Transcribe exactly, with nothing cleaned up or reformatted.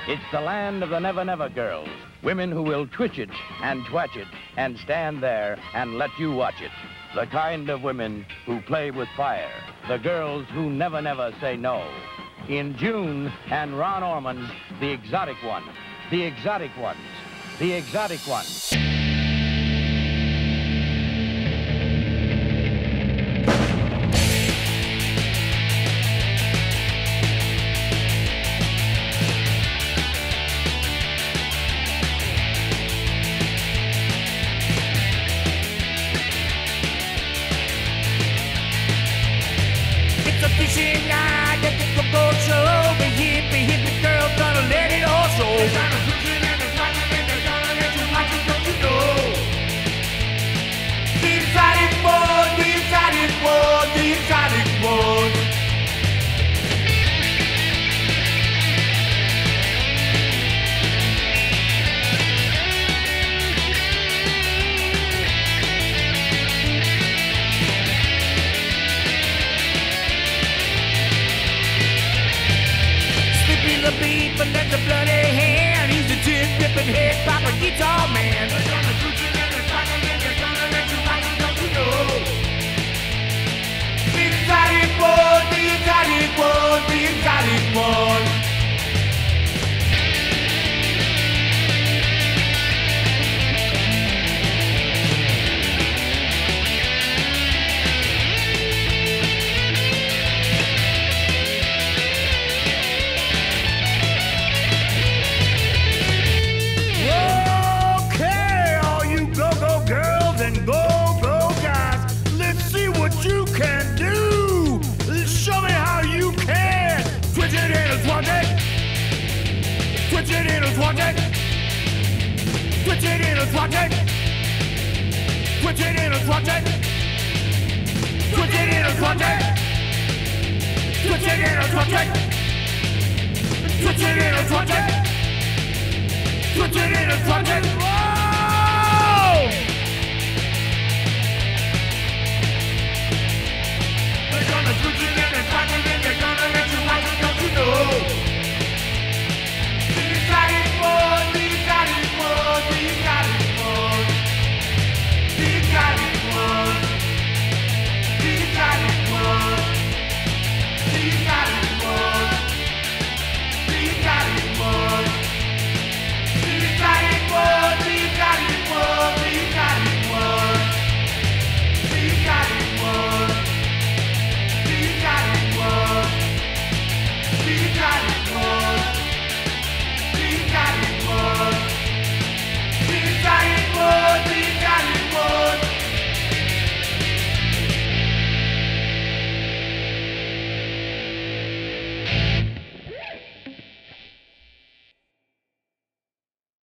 It's the land of the Never Never girls. Women who will twitch it and twatch it and stand there and let you watch it. The kind of women who play with fire. The girls who never, never say no. In June and Ron Orman's The Exotic Ones. The Exotic Ones. The Exotic Ones. Fishing night at the go-go show. The hippie, hippie girl gonna let it all show. They're gonna push it and they're rocking and they're gonna let you watch it, don't you know? The exotic one, the exotic one, the exotic one. The beat, but that's a bloody hand. He's a tin-dipping head pop a guitar man. They're gonna shoot you and they're talking and they're gonna let you watch it, don't you know? The exotic one, the exotic one, the exotic one. Twitch it in a twatch it. Twitch it in a twatch it. Twitch it in a twatch it. Twitch it in a twatch it. Twitch it in a twatch it. Twitch it in a twatch it. Twitch it in a twatch it.